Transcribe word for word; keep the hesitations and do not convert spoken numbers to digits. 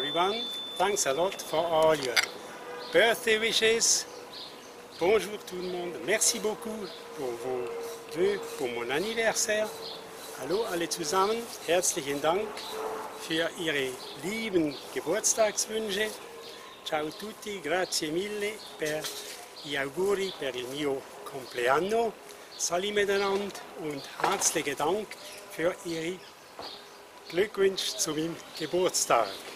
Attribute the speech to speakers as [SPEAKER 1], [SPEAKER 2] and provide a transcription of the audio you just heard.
[SPEAKER 1] everyone. Thanks a lot for all your birthday wishes. Bonjour tout le monde. Merci beaucoup pour vos vœux pour mon anniversaire. Hallo alle zusammen. Herzlichen Dank für Ihre lieben Geburtstagswünsche. Ciao tutti, grazie mille per gli auguri per il mio compleanno. Salut miteinander und herzlichen Dank für Ihre Glückwünsche zu meinem Geburtstag.